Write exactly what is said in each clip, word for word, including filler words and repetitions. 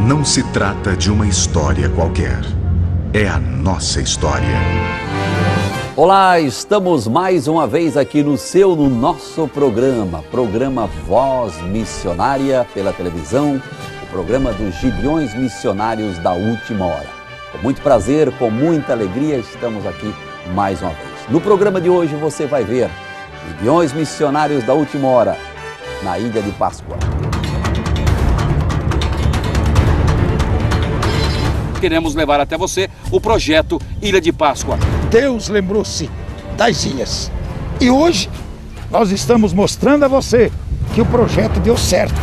não se trata de uma história qualquer. É a nossa história. Olá, estamos mais uma vez aqui no seu, no nosso programa, programa Voz Missionária pela televisão, o programa dos Gideões Missionários da Última Hora. Com muito prazer, com muita alegria, estamos aqui mais uma vez. No programa de hoje você vai ver Gideões Missionários da Última Hora, na Ilha de Páscoa. Queremos levar até você o projeto Ilha de Páscoa. Deus lembrou-se das ilhas. E hoje nós estamos mostrando a você que o projeto deu certo.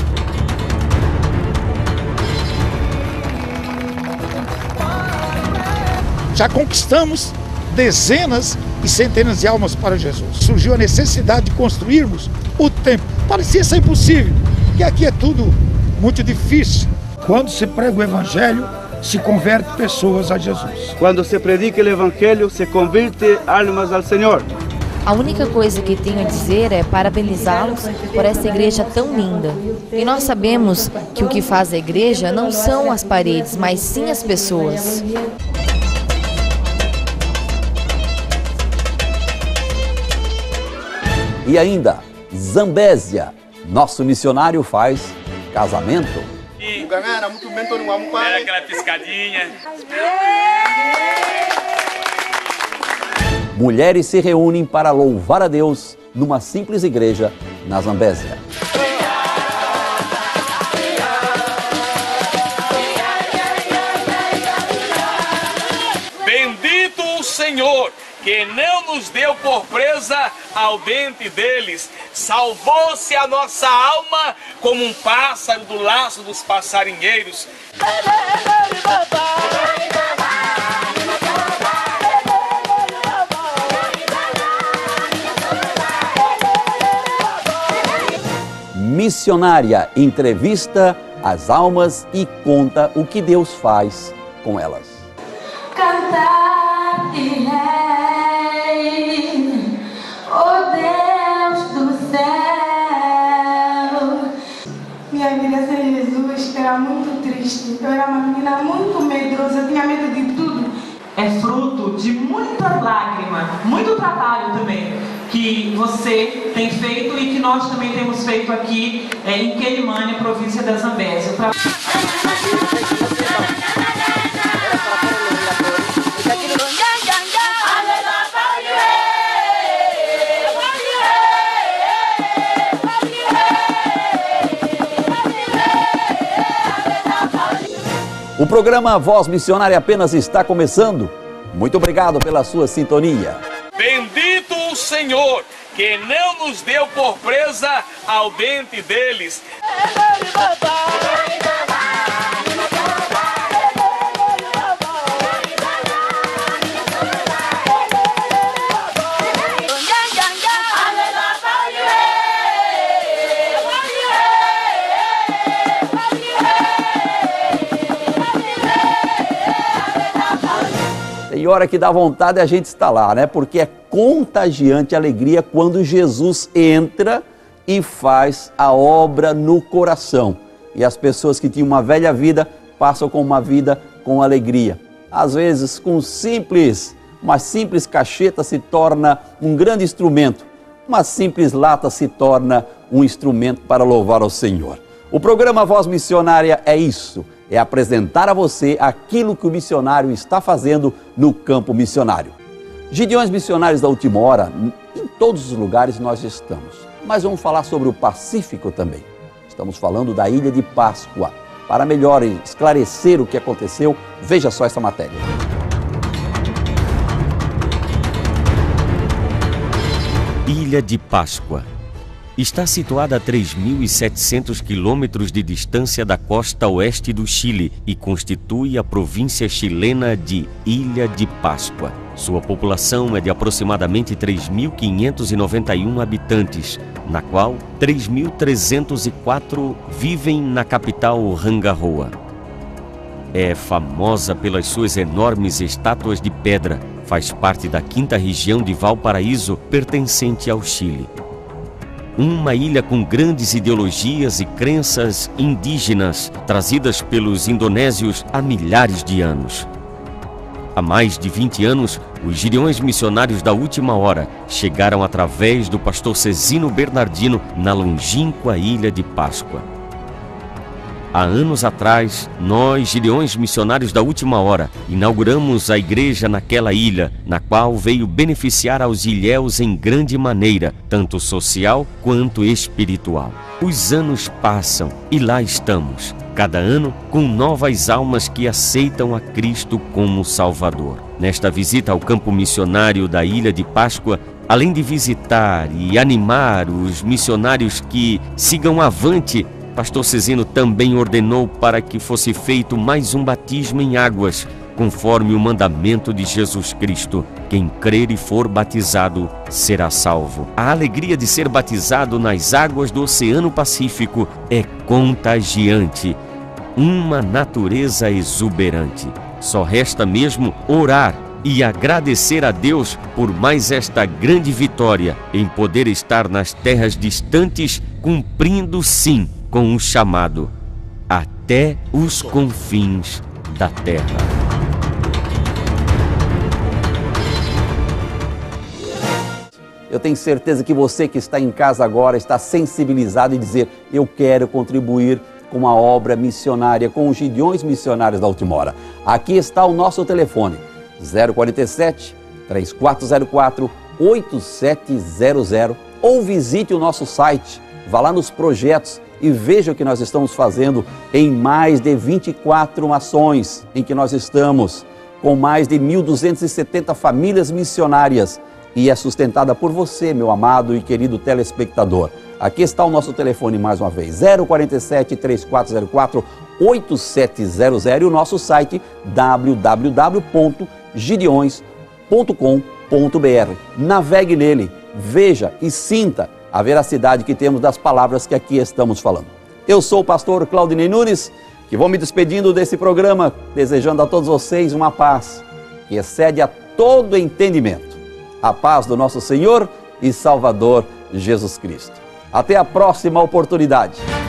Já conquistamos dezenas e centenas de almas para Jesus. Surgiu a necessidade de construirmos o templo. Parecia ser impossível, porque aqui é tudo muito difícil. Quando se prega o Evangelho, se converte pessoas a Jesus. Quando se predica o Evangelho, se converte almas ao Senhor. A única coisa que tenho a dizer é parabenizá-los por essa igreja tão linda. E nós sabemos que o que faz a igreja não são as paredes, mas sim as pessoas. E ainda, Zambésia, nosso missionário faz casamento. Era aquela piscadinha. Mulheres se reúnem para louvar a Deus numa simples igreja na Zambésia. Bendito o Senhor, que não nos deu por presa ao dente deles. Salvou-se a nossa alma como um pássaro do laço dos passarinheiros. Missionária entrevista as almas e conta o que Deus faz com elas. Cantar e rei, oh Deus do céu. Minha vida sem Jesus era muito triste. Eu era uma menina muito medrosa, eu tinha medo de tudo. É fruto de muita lágrima, muito trabalho também, que você tem feito e que nós também temos feito aqui é, em Quelimane, província da Zambésia. Pra... O programa Voz Missionária apenas está começando. Muito obrigado pela sua sintonia. Bendito o Senhor, que não nos deu por presa ao dente deles. E hora que dá vontade a gente está lá, né? Porque é contagiante a alegria quando Jesus entra e faz a obra no coração. E as pessoas que tinham uma velha vida passam com uma vida com alegria. Às vezes, com simples, uma simples cacheta se torna um grande instrumento. Uma simples lata se torna um instrumento para louvar ao Senhor. O programa Voz Missionária é isso. É apresentar a você aquilo que o missionário está fazendo no campo missionário. Gideões Missionários da Última Hora, em todos os lugares nós estamos. Mas vamos falar sobre o Pacífico também. Estamos falando da Ilha de Páscoa. Para melhor esclarecer o que aconteceu, veja só essa matéria. Ilha de Páscoa. Está situada a três mil e setecentos quilômetros de distância da costa oeste do Chile e constitui a província chilena de Ilha de Páscoa. Sua população é de aproximadamente três mil quinhentos e noventa e um habitantes, na qual três mil trezentos e quatro vivem na capital Rangaroa. É famosa pelas suas enormes estátuas de pedra. Faz parte da quinta região de Valparaíso, pertencente ao Chile. uma ilha com grandes ideologias e crenças indígenas trazidas pelos indonésios há milhares de anos. Há mais de vinte anos, os Gideões Missionários da Última Hora chegaram através do pastor Cezino Bernardino na longínqua Ilha de Páscoa. Há anos atrás, nós, Gideões Missionários da Última Hora, inauguramos a igreja naquela ilha, na qual veio beneficiar aos ilhéus em grande maneira, tanto social quanto espiritual. Os anos passam e lá estamos, cada ano com novas almas que aceitam a Cristo como Salvador. Nesta visita ao campo missionário da Ilha de Páscoa, além de visitar e animar os missionários que sigam avante, pastor Cezino também ordenou para que fosse feito mais um batismo em águas, conforme o mandamento de Jesus Cristo. Quem crer e for batizado será salvo. A alegria de ser batizado nas águas do Oceano Pacífico é contagiante, uma natureza exuberante. Só resta mesmo orar e agradecer a Deus por mais esta grande vitória em poder estar nas terras distantes, cumprindo sim com o chamado até os confins da terra. Eu tenho certeza que você que está em casa agora está sensibilizado em dizer: eu quero contribuir com uma obra missionária, com os Gideões Missionários da Última Hora. Aqui está o nosso telefone, zero quarenta e sete, três quatro zero quatro, oito sete zero zero, ou visite o nosso site, vá lá nos projetos e veja o que nós estamos fazendo em mais de vinte e quatro nações em que nós estamos, com mais de mil duzentas e setenta famílias missionárias, e é sustentada por você, meu amado e querido telespectador. Aqui está o nosso telefone mais uma vez, zero quarenta e sete, três quatro zero quatro, oito sete zero zero, e o nosso site w w w ponto gideões ponto com ponto b r. Navegue nele, veja e sinta a veracidade que temos das palavras que aqui estamos falando. Eu sou o pastor Claudinei Nunes, que vou me despedindo desse programa, desejando a todos vocês uma paz que excede a todo entendimento. A paz do nosso Senhor e Salvador Jesus Cristo. Até a próxima oportunidade.